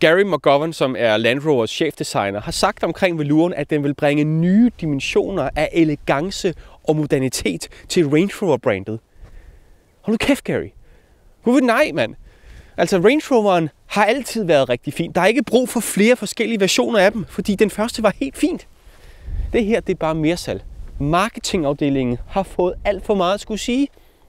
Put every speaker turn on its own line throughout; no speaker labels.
Gary McGovern, som er Land Rovers chefdesigner, har sagt omkring Velouren, at den vil bringe nye dimensioner af elegance og modernitet til Range Rover-brandet. Hold nu kæft, Gary. Hvorfor nej, mand? Altså, Range Roveren har altid været rigtig fint. Der er ikke brug for flere forskellige versioner af dem, fordi den første var helt fint. Det her, det er bare mere salg. Marketingafdelingen har fået alt for meget at skulle sige.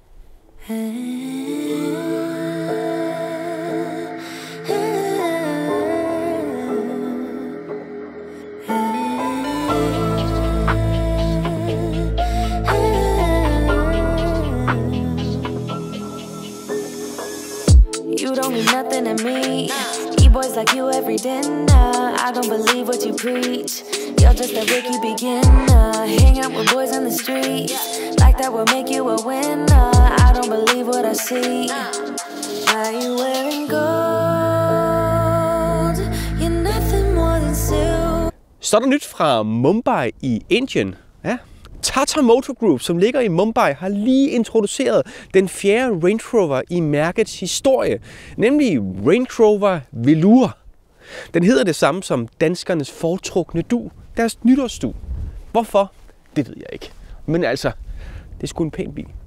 You don't mean nothing to me. E-boys like you every dinner. I don't believe what you preach. You're just a rookie beginner. Hang out with boys in the street. Like that will make you a winner. I don't believe what I see. Why you wearing gold? You're nothing more than silver.
Så er der nyt fra Mumbai i Indien. Ja. Tata Motor Group, som ligger i Mumbai, har lige introduceret den 4. Range Rover i mærkets historie, nemlig Range Rover Velour. Den hedder det samme som danskernes foretrukne du, deres nytårsdu. Hvorfor? Det ved jeg ikke. Men altså, det er sgu en pæn bil.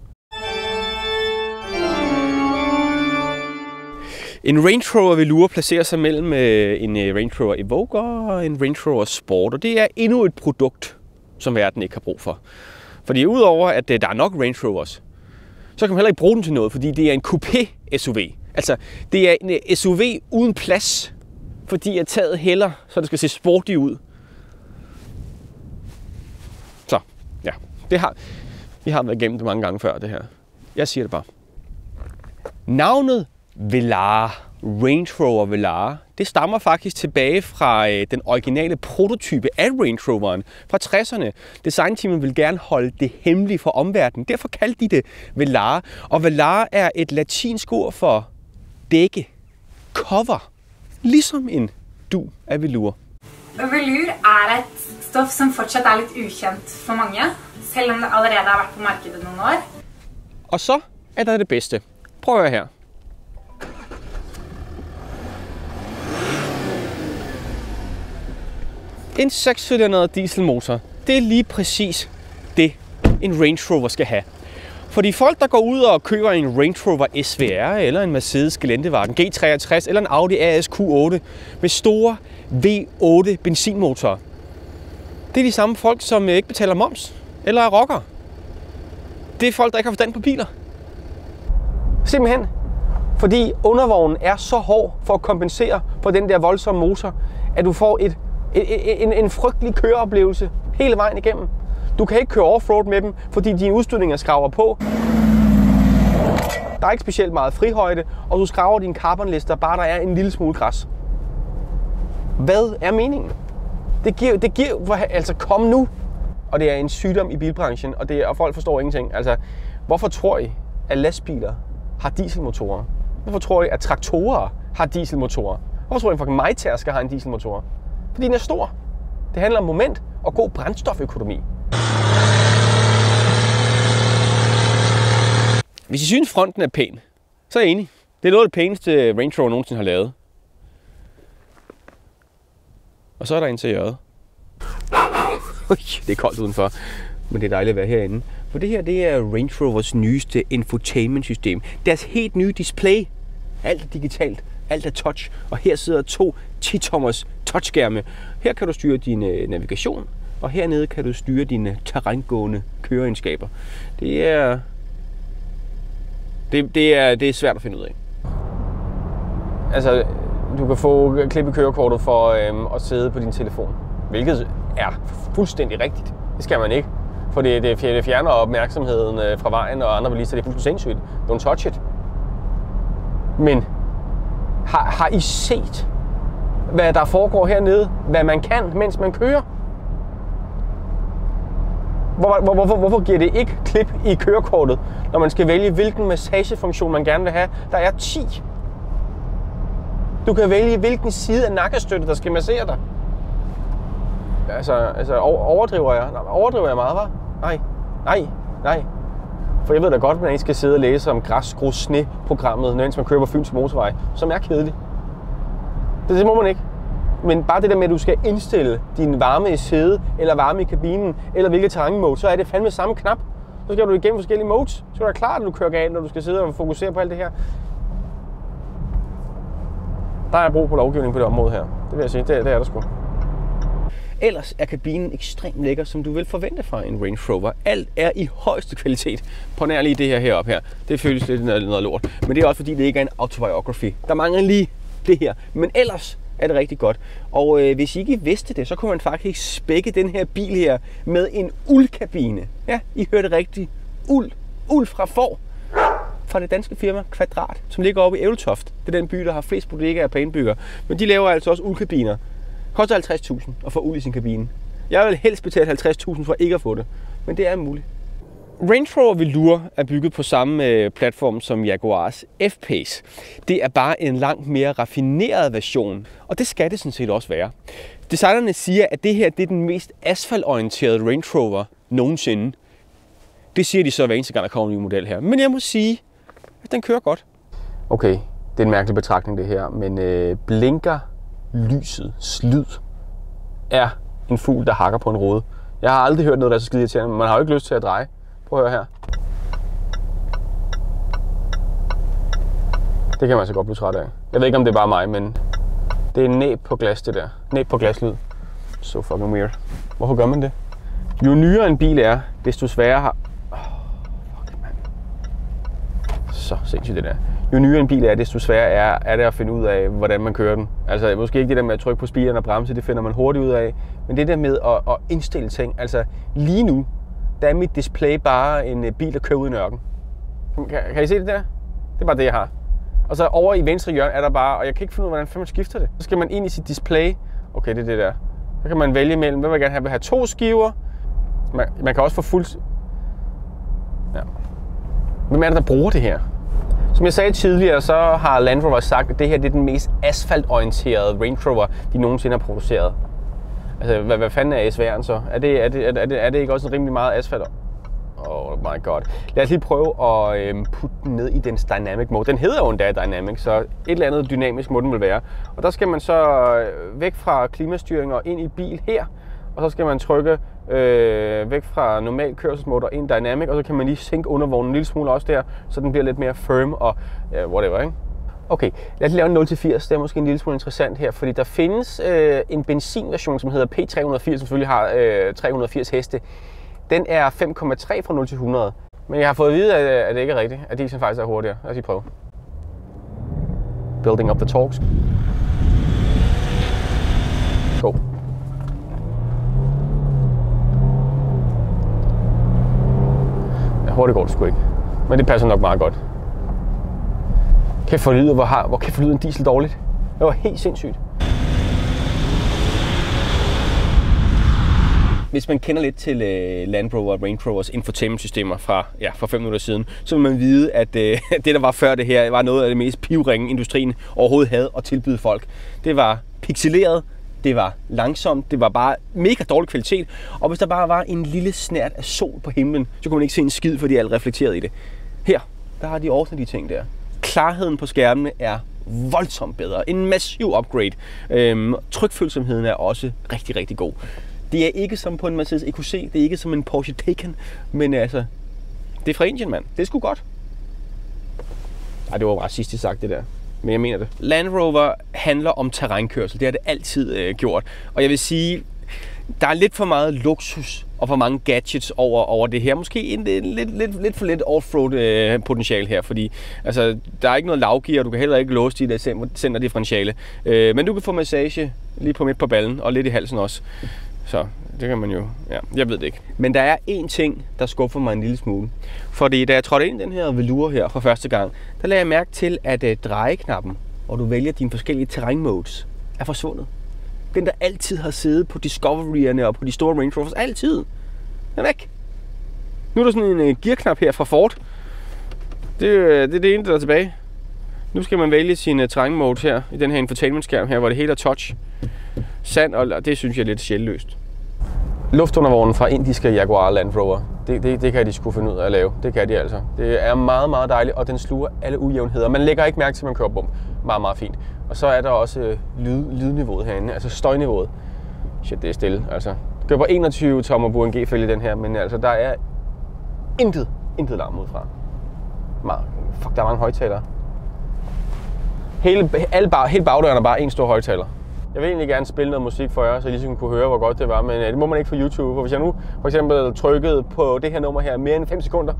En Range Rover Velour placerer sig mellem en Range Rover Evoque og en Range Rover Sport, og det er endnu et produkt, som verden ikke har brug for. Fordi udover at der er nok Range Rovers, så kan man heller ikke bruge den til noget, fordi det er en coupé-SUV. Altså, det er en SUV uden plads, fordi at taget hælder, så det skal se sporty ud. Så, ja. Vi har været igennem det mange gange før, det her. Jeg siger det bare. Navnet Velar, Range Rover Velar, det stammer faktisk tilbage fra den originale prototype af Range Roveren fra 60'erne. Designteamet ville gerne holde det hemmeligt for omverdenen. Derfor kaldte de det Velar. Og Velar er et latinsk ord for dække, cover, ligesom en du af velour.
Velour er et stof, som fortsat er lidt ukendt for mange, selv om det allerede har været på markedet nogle år.
Og så er der det bedste. Prøv at høre her. En 6-cylindret dieselmotor, det er lige præcis det, en Range Rover skal have. For de folk, der går ud og køber en Range Rover SVR, eller en Mercedes Geländewagen G63, eller en Audi RS Q8 med store V8 benzinmotorer, det er de samme folk, som ikke betaler moms, eller er rockere. Det er folk, der ikke har forstand på biler. Simpelthen, fordi undervognen er så hård for at kompensere for den der voldsomme motor, at du får en frygtelig køreoplevelse hele vejen igennem. Du kan ikke køre offroad med dem, fordi dine udstødninger skraver på. Der er ikke specielt meget frihøjde, og du skraver dine carbonlister, bare der er en lille smule græs. Hvad er meningen? Det giver altså kom nu. Og det er en sygdom i bilbranchen, og folk forstår ingenting. Altså, hvorfor tror I, at lastbiler har dieselmotorer? Hvorfor tror I, at traktorer har dieselmotorer? Hvorfor tror I, at fucking majtærsker har en dieselmotor? Fordi den er stor. Det handler om moment og god brændstoføkonomi. Hvis I synes, fronten er pæn, så er jeg enig. Det er noget af det pæneste Range Rover nogensinde har lavet. Og så er der interiøret. Det er koldt udenfor, men det er dejligt at være herinde. For det her, det er Range Rovers nyeste infotainment-system. Deres helt nye display. Alt er digitalt, alt er touch, og her sidder 2 10-tommers touchskærme. Her kan du styre din navigation, og hernede kan du styre dine terrængående køreegenskaber. Det er svært at finde ud af. Altså, du kan få klip i kørekortet for at sidde på din telefon, hvilket er fuldstændig rigtigt. Det skal man ikke, for det fjerner opmærksomheden fra vejen og andre bilister. Det er fuldstændig sindssygt. Don't touch it. Men har I set, hvad der foregår hernede? Hvad man kan, mens man kører? Hvorfor giver det ikke klip i kørekortet, når man skal vælge, hvilken massagefunktion man gerne vil have? Der er 10. Du kan vælge, hvilken side af nakkestøttet, der skal massere dig. Altså overdriver jeg? Overdriver jeg meget, hva'? Nej. For jeg ved da godt, at man ikke skal sidde og læse om græs, grus, sne-programmet, mens man kører på Fyns motorvej, som er kedeligt. Det må man ikke. Men bare det der med, at du skal indstille din varme i sædet, eller varme i kabinen, eller hvilket terrænmode, så er det fandme samme knap. Så skal du igennem forskellige modes. Så er det klart, at du kører galt, når du skal sidde og fokusere på alt det her. Der er brug på lovgivning på det område her. Det vil jeg sige, det er der sgu. Ellers er kabinen ekstremt lækker, som du vil forvente fra en Range Rover. Alt er i højeste kvalitet. På nær lige det her heroppe her. Det føles lidt noget lort. Men det er også fordi, det ikke er en autobiography. Der mangler lige det her. Men ellers er det rigtig godt. Og hvis I ikke vidste det, så kunne man faktisk spække den her bil her med en uldkabine. Ja, I hørte rigtigt. Uld. Uld fra får. Fra det danske firma Kvadrat, som ligger oppe i Ævletoft. Det er den by, der har flest bodegaer per indbygger. Men de laver altså også uldkabiner. Koster 50.000 at få uld i sin kabine. Jeg vil helst betale 50.000 for ikke at få det. Men det er muligt. Range Rover Velour er bygget på samme platform som Jaguars F-Pace. Det er bare en langt mere raffineret version, og det skal det sådan set også være. Designerne siger, at det her det er den mest asfaltorienterede Range Rover nogensinde. Det siger de så hver eneste gang, der kommer en ny model her. Men jeg må sige, at den kører godt. Okay, det er en mærkelig betragtning det her, men blinker lyset, slyd, er en fugl, der hakker på en rode. Jeg har aldrig hørt noget, der er så skide irriterende, men man har jo ikke lyst til at dreje. Prøv at høre her. Det kan man altså godt blive træt af. Jeg ved ikke, om det er bare mig, men det er næb på glas, det der. Næb på glaslyd. So fucking weird. Hvorfor gør man det? Jo nyere en bil er, desto sværere har... Fuck, man. Så sindssygt det der. Jo nyere en bil er, desto sværere er det at finde ud af, hvordan man kører den. Altså måske ikke det der med at trykke på speederen og bremse, det finder man hurtigt ud af. Men det der med at indstille ting. Altså lige nu, der er mit display bare en bil, der kører ud i ørken. Kan I se det der? Det er bare det, jeg har. Og så over i venstre hjørne er der bare, og jeg kan ikke finde ud af, hvordan man skifter det. Så skal man ind i sit display. Okay, det er det der. Så kan man vælge mellem, hvad vil jeg gerne have? Vil have 2 skiver. Man kan også få fuld... Ja. Hvem er det, der bruger det her? Som jeg sagde tidligere, så har Land Rover sagt, at det her det er den mest asfaltorienterede Range Rover, de nogensinde har produceret. Altså, hvad fanden er SVR'en så? Er det ikke også en rimelig meget asfalt? Oh my god. Lad os lige prøve at putte den ned i dens dynamic mode. Den hedder jo endda dynamic, så et eller andet dynamisk må den vel være. Og der skal man så væk fra klimastyring og ind i bil her. Og så skal man trykke væk fra normal kørselsmode og ind dynamic. Og så kan man lige sænke undervognen en lille smule også der, så den bliver lidt mere firm og whatever, ikke? Okay, lad os lave en 0-80. Det er måske en lille smule interessant her, fordi der findes en benzinversion, som hedder P380, som selvfølgelig har 380 heste. Den er 5,3 fra 0 til 100. Men jeg har fået at vide, at det ikke er rigtigt, at diesel faktisk er hurtigere. Lad os lige prøve. Building up the torques. Go. Ja, hurtigt går det sgu ikke. Men det passer nok meget godt. Kæft for lyden, hvor kæft for lyden diesel dårligt. Det var helt sindssygt. Hvis man kender lidt til Land Rover og Range Rovers infotainment-systemer fra 5 minutter siden, så vil man vide, at det, der var før det her, var noget af det mest pivringe, industrien overhovedet havde at tilbyde folk. Det var pixeleret, det var langsomt, det var bare mega dårlig kvalitet, og hvis der bare var en lille snert af sol på himlen, så kunne man ikke se en skid, fordi alt reflekteret i det. Her, der har de ordnet de ting der. Klarheden på skærmene er voldsomt bedre. En massiv upgrade. Trykfølsomheden er også rigtig, rigtig god. Det er ikke som på en Mercedes EQC, det er ikke som en Porsche Taycan, men altså, det er fra Indien, mand. Det er sgu godt. Ej, det var racistisk sagt, det der. Men jeg mener det. Land Rover handler om terrænkørsel. Det har det altid gjort. Og jeg vil sige, der er lidt for meget luksus og for mange gadgets over det her. Måske lidt for lidt offroad potentiale her, fordi altså, der er ikke noget lavgear, og du kan heller ikke låse dit centerdifferentiale. Men du kan få massage lige på midt på ballen, og lidt i halsen også. Så det kan man jo, ja, jeg ved det ikke. Men der er én ting, der skuffer mig en lille smule. Fordi da jeg trådte ind i den her Velour her for første gang, der lagde jeg mærke til, at drejeknappen, hvor du vælger dine forskellige terrænmodes, er forsvundet. Den, der altid har siddet på Discovery'erne og på de store Range Rovers, altid. Den er væk. Nu er der sådan en gearknap her fra Ford. Det er det ene, der er tilbage. Nu skal man vælge sine terrænmodes her, i den her infotainment-skærm her, hvor det hele er touch. Sand, og det synes jeg er lidt sjældløst. Luftundervognen fra indiske Jaguar Land Rover. Det kan de sgu finde ud af at lave. Det kan de altså. Det er meget, meget dejligt, og den sluger alle ujævnheder. Man lægger ikke mærke til, at man kører bum. Meget, meget fint. Og så er der også lydniveauet herinde, altså støjniveauet. Shit, det er stille, altså. Det køber 21 tommer Bug-fælge i den her, men altså, der er intet larm udefra. Fuck, der er mange højtalere. Hele bagdøren er bare en stor højtaler. Jeg vil egentlig gerne spille noget musik for jer, så I ligesom kunne høre, hvor godt det var, men det må man ikke på YouTube. For hvis jeg nu for eksempel trykkede på det her nummer her mere end 5 sekunder,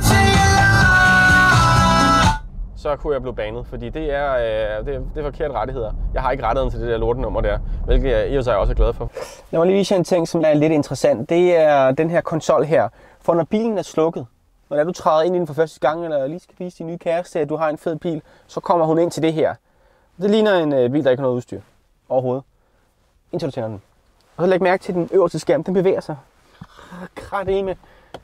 så kunne jeg blive banet, fordi det er forkert rettigheder. Jeg har ikke rettigheden til det der lortenummer der, hvilket jeg i og for sig også er glad for. Lad mig lige vise jer en ting, som er lidt interessant. Det er den her konsol her. For når bilen er slukket, når du træder ind i den for første gang, eller lige skal vise din nye kæreste, at du har en fed bil, så kommer hun ind til det her. Det ligner en bil, der ikke har noget udstyr overhovedet, indtil du tænder den. Og så læg mærke til den øverste skærm, den bevæger sig. Krateme.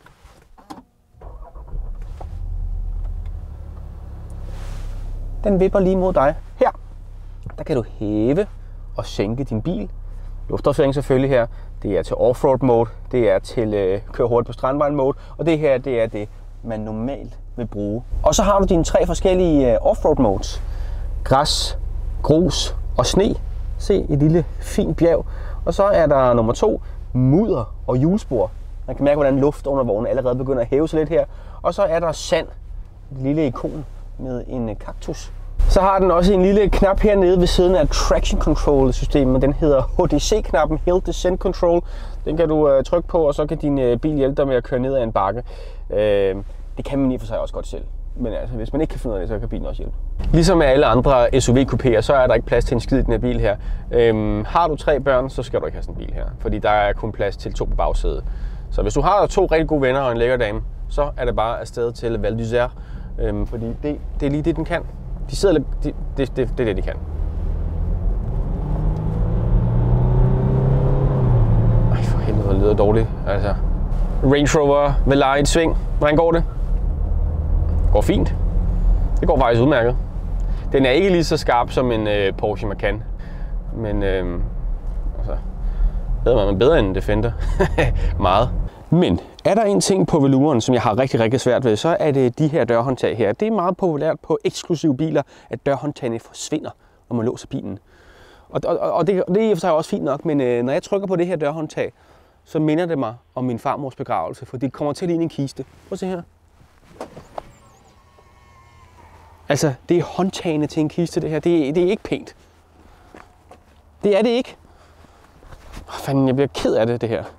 Den vipper lige mod dig. Her, der kan du hæve og sænke din bil. Luftafsætning selvfølgelig her. Det er til offroad mode, det er til køre hurtigt på strandvejen mode, og det her, det er det, man normalt vil bruge. Og så har du dine 3 forskellige offroad modes. Græs, grus og sne. Se, et lille fint bjerg. Og så er der nummer 2, mudder og hjulspor. Man kan mærke, hvordan luftundervognen allerede begynder at hæve sig lidt her. Og så er der sand, et lille ikon med en kaktus. Så har den også en lille knap hernede ved siden af traction control systemet. Den hedder HDC-knappen, Hill Descent Control. Den kan du trykke på, og så kan din bil hjælpe dig med at køre ned ad en bakke. Det kan man i og for sig også godt selv. Men altså, hvis man ikke kan finde ud af det, så kan bilen også hjælpe. Ligesom med alle andre SUV-kupéer, så er der ikke plads til en skid i den her bil her. Har du 3 børn, så skal du ikke have sådan en bil her. Fordi der er kun plads til 2 på bagsædet. Så hvis du har 2 rigtig gode venner og en lækker dame, så er det bare afsted til Val d'Isère. Fordi det er lige det, den kan. De sidder lidt, det er det, de kan. Ej, for helvede, det lyder dårligt. Altså, Range Rover vil lege et sving. Hvordan går det? Går fint. Det går faktisk udmærket. Den er ikke lige så skarp som en Porsche Macan. Men altså, bedre end en Defender. Meget. Men er der en ting på Velouren, som jeg har rigtig svært ved, så er det de her dørhåndtag her. Det er meget populært på eksklusive biler, at dørhåndtagene forsvinder, når man låser bilen. Og det er i og for sig også fint nok, men når jeg trykker på det her dørhåndtag, så minder det mig om min farmors begravelse, for det kommer til at ligne en kiste. Prøv at se her. Altså, det er håndtagene til en kiste, det her. Det er ikke pænt. Det er det ikke. Fanden, jeg bliver ked af det her.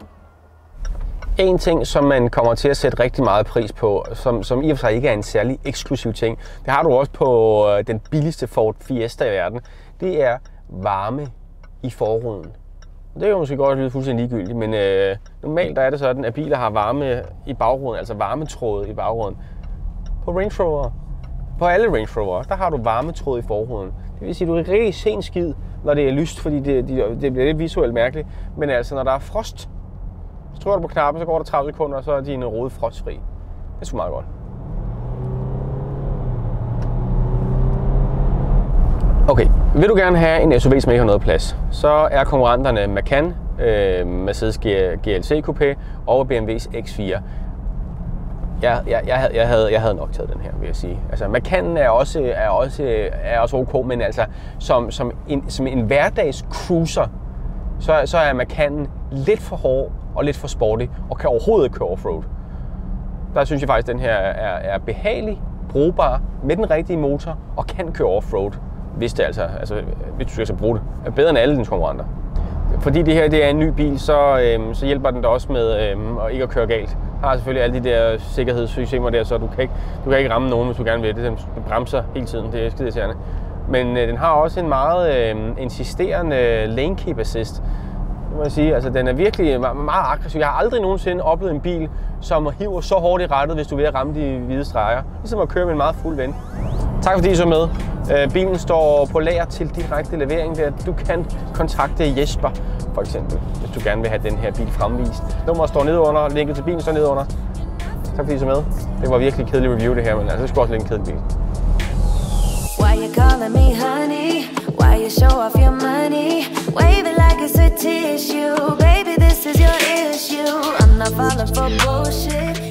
En ting, som man kommer til at sætte rigtig meget pris på, som i og for sig ikke er en særlig eksklusiv ting, det har du også på den billigste Ford Fiesta i verden, det er varme i forruden. Det er jo måske godt lyde fuldstændig ligegyldigt, men normalt er det sådan, at biler har varme i bagruden, altså varmetråde i bagruden. På Range Rover, på alle Range Rover, der har du varmetråde i forruden. Det vil sige, at du kan rigtig se en skid, når det er lyst, fordi det bliver lidt visuelt mærkeligt. Men altså, når der er frost, så trykker du på knappen, så går der 30 sekunder, og så er din rode frostfri. Det er sgu meget godt. Okay, vil du gerne have en SUV, som ikke har noget plads, så er konkurrenterne Macan, Mercedes GLC Coupé og BMW's X4. Jeg havde nok taget den her, vil jeg sige. Altså, Macanen er også ok, men altså som en hverdags cruiser, så er Macanen lidt for hård og lidt for sporty og kan overhovedet ikke køre offroad. Der synes jeg faktisk, at den her er behagelig, brugbar med den rigtige motor og kan køre offroad, hvis du skal bruge det. Er bedre end alle dine konkurrenter. Fordi det her er en ny bil, så hjælper den da også med at ikke at køre galt. Har selvfølgelig alle de der sikkerhedssystemer der, så du kan ikke ramme nogen, hvis du gerne vil det. Den bremser hele tiden, det er skideirriterende. Men den har også en meget insisterende lane keep assist. Det må jeg sige. Altså, den er virkelig meget aggressiv. Jeg har aldrig nogensinde oplevet en bil, som hiver så hårdt i rettet, hvis du er ved at ramme de hvide streger. Ligesom at køre med en meget fuld ven. Tak fordi I så med. Bilen står på lager til direkte levering. Der. Du kan kontakte Jesper, for eksempel, hvis du gerne vil have den her bil fremvist. Nummeret står nedenunder, linket til bilen står nedenunder. Tak fordi I så med. Det var virkelig kedelig review det her, men altså, det skulle også lidt en kedelig bil.
Why you calling me honey? Why you show off your money? Wave it like it's a tissue. Baby, this is your issue. I'm not falling for bullshit.